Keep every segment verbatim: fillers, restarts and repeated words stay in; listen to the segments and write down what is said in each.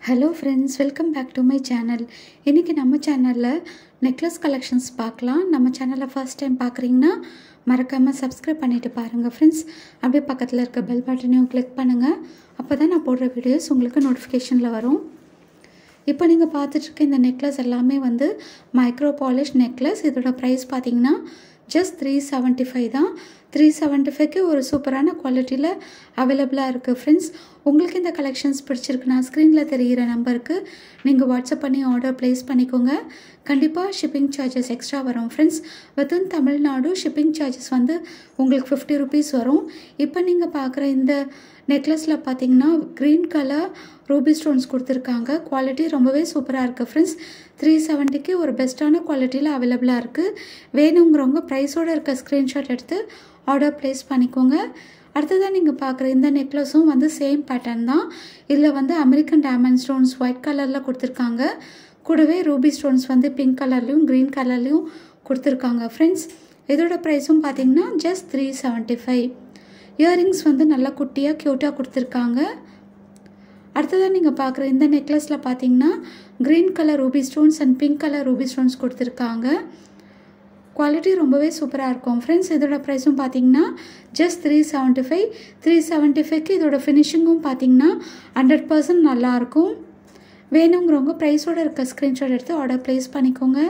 Hello friends, welcome back to my channel. இன்னைக்கு நம்ம சேனல்ல நெக்லஸ் கலெக்ஷன்ஸ் பார்க்கலாம். நம்ம சேனலை ஃபர்ஸ்ட் டைம் பார்க்குறீங்கன்னா மறக்காம சப்ஸ்கிரைப் பண்ணிட்டு பாருங்க ஃப்ரெண்ட்ஸ். அப்படியே பக்கத்தில் இருக்க பெல் பட்டனையும் கிளிக் பண்ணுங்க. அப்பதான் நான் போடுற வீடியோஸ் உங்களுக்கு நோட்டிஃபிகேஷன்ல வரும். இப்போ நீங்கள் பார்த்துட்டு இருக்க இந்த நெக்லஸ் எல்லாமே வந்து மைக்ரோ பாலிஷ் நெக்லஸ். இதோட ப்ரைஸ் பார்த்தீங்கன்னா ஜஸ்ட் த்ரீ செவன்ட்டி ஃபைவ் தான். த்ரீ செவன்ட்டி ஃபைவ்க்கு ஒரு சூப்பரான குவாலிட்டியில் அவைலபிளாக இருக்குது ஃப்ரெண்ட்ஸ். உங்களுக்கு இந்த கலெக்ஷன்ஸ் பிடிச்சிருக்குன்னா ஸ்க்ரீனில் தெரிகிற நம்பருக்கு நீங்கள் வாட்ஸ்அப் பண்ணி ஆர்டர் ப்ளேஸ் பண்ணிக்கோங்க. கண்டிப்பாக ஷிப்பிங் சார்ஜஸ் எக்ஸ்ட்ரா வரும் friends. Within Tamil Nadu shipping charges வந்து உங்களுக்கு ஃபிஃப்டி ருபீஸ் வரும். இப்போ நீங்கள் பார்க்குற இந்த நெக்லஸில் பார்த்தீங்கன்னா க்ரீன் கலர் ரூபி ஸ்டோன்ஸ் கொடுத்துருக்காங்க. குவாலிட்டி ரொம்பவே சூப்பராக இருக்குது ஃப்ரெண்ட்ஸ். த்ரீ செவன்ட்டிக்கு ஒரு பெஸ்ட்டான குவாலிட்டியில் அவைலபிளாக இருக்குது. வேணுங்கிறவங்க ப்ரைஸோடு இருக்க ஸ்க்ரீன்ஷாட் எடுத்து ஆர்டர் ப்ளேஸ் பண்ணிக்கோங்க. அடுத்ததாக நீங்கள் பார்க்குற இந்த நெக்லஸும் வந்து சேம் பேட்டர்ன் தான். இதில் வந்து அமெரிக்கன் டைமண்ட் ஸ்டோன்ஸ் ஒயிட் கலரில் கொடுத்துருக்காங்க. கூடவே ரூபி ஸ்டோன்ஸ் வந்து பிங்க் கலர்லேயும் க்ரீன் கலர்லேயும் கொடுத்துருக்காங்க ஃப்ரெண்ட்ஸ். இதோட ப்ரைஸும் பார்த்தீங்கன்னா just three seventy five. Earrings வந்து நல்லா குட்டியாக க்யூட்டாக கொடுத்துருக்காங்க. அடுத்ததாக நீங்கள் பார்க்குற இந்த நெக்லஸில் பார்த்தீங்கன்னா green colour ruby stones and pink colour ruby stones கொடுத்துருக்காங்க. குவாலிட்டி ரொம்பவே சூப்பராக இருக்கும் ஃப்ரெண்ட்ஸ். இதோட ப்ரைஸும் பார்த்தீங்கன்னா just three seventy five. Three seventy ஃபைவ்க்கு இதோட ஃபினிஷிங்கும் பார்த்தீங்கன்னா ஹண்ட்ரட் பர்சன்ட் நல்லாயிருக்கும். வேணுங்கிறவங்க ப்ரைஸோடு இருக்க ஸ்க்ரீன்ஷாட் எடுத்து ஆர்டர் ப்ளேஸ் பண்ணிக்கோங்க.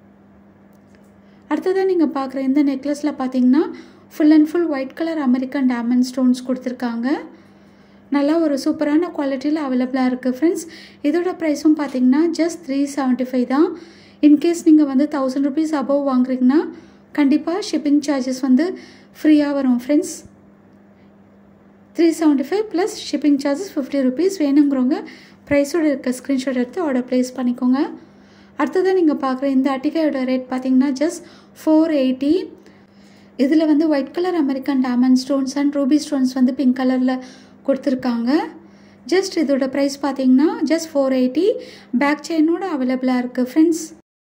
அடுத்ததாக நீங்கள் பார்க்குற இந்த நெக்லஸில் பார்த்தீங்கன்னா full and full white colour American diamond stones கொடுத்துருக்காங்க. நல்லா ஒரு சூப்பரான குவாலிட்டியில் அவைலபிளாக இருக்குது ஃப்ரெண்ட்ஸ். இதோட ப்ரைஸும் பார்த்தீங்கன்னா ஜஸ்ட் த்ரீ செவன்ட்டி ஃபைவ் தான். இன்கேஸ் நீங்கள் வந்து தௌசண்ட் ருபீஸ் அபவ் வாங்குறீங்கன்னா கண்டிப்பாக ஷிப்பிங் சார்ஜஸ் வந்து ஃப்ரீயாக வரும் friends. Three seventy five plus shipping charges fifty rupees. வேணுங்கிறவங்க ப்ரைஸோடு இருக்க ஸ்க்ரீன்ஷாட் எடுத்து ஆர்டர் ப்ளேஸ் பண்ணிக்கோங்க. அடுத்ததாக நீங்கள் பார்க்குற இந்த அட்டிகையோட ரேட் பார்த்தீங்கன்னா ஜஸ்ட் ஃபோர் எயிட்டி. இதில் வந்து white colour American diamond stones and ruby stones வந்து பிங்க் கலரில் கொடுத்துருக்காங்க. ஜஸ்ட் இதோட ப்ரைஸ் பார்த்தீங்கன்னா ஜஸ்ட் ஃபோர் எயிட்டி. பேக் செயினோட அவைலபிளாக இருக்குது ஃப்ரெண்ட்ஸ்.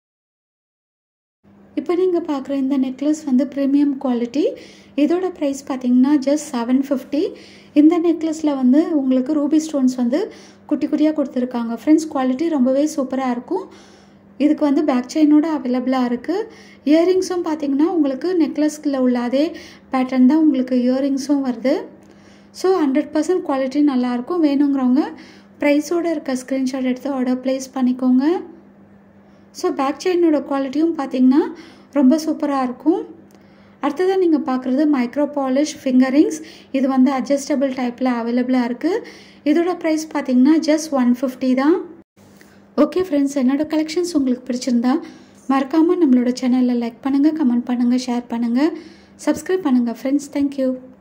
இப்போ நீங்கள் பார்க்குற இந்த நெக்லஸ் வந்து ப்ரீமியம் குவாலிட்டி. இதோட ப்ரைஸ் பார்த்தீங்கன்னா ஜஸ்ட் செவன் ஃபிஃப்டி. இந்த நெக்லஸில் வந்து உங்களுக்கு ரூபி ஸ்டோன்ஸ் வந்து குட்டி குட்டியாக கொடுத்துருக்காங்க ஃப்ரெண்ட்ஸ். குவாலிட்டி ரொம்பவே சூப்பராக இருக்கும். இதுக்கு வந்து பேக் செயினோட அவைலபிளாக இருக்குது. இயரிங்ஸும் பார்த்தீங்கன்னா உங்களுக்கு நெக்லஸில் உள்ள அதே பேட்டர்ன் தான் உங்களுக்கு இயரிங்ஸும் வருது. ஸோ ஹண்ட்ரட் பர்சன்ட் குவாலிட்டி நல்லாயிருக்கும். வேணுங்கிறவங்க ப்ரைஸோடு இருக்க ஸ்க்ரீன்ஷாட் எடுத்து ஆர்டர் ப்ளேஸ் பண்ணிக்கோங்க. ஸோ பேக் செயினோட குவாலிட்டியும் பார்த்தீங்கன்னா ரொம்ப சூப்பராக இருக்கும். அடுத்ததாக நீங்கள் பார்க்குறது மைக்ரோ பாலிஷ் ஃபிங்கரிங்ஸ். இது வந்து அட்ஜஸ்டபிள் டைப்பில் அவைலபிளாக இருக்குது. இதோட ப்ரைஸ் பார்த்தீங்கன்னா ஜஸ்ட் ஒன் ஃபிஃப்டி தான். ஓகே ஃப்ரெண்ட்ஸ், என்னோடய கலெக்ஷன்ஸ் உங்களுக்கு பிடிச்சிருந்தா மறக்காமல் நம்மளோட சேனலில் லைக் பண்ணுங்கள், கமெண்ட் பண்ணுங்கள், ஷேர் பண்ணுங்கள், சப்ஸ்கிரைப் பண்ணுங்கள் ஃப்ரெண்ட்ஸ். தேங்க்யூ.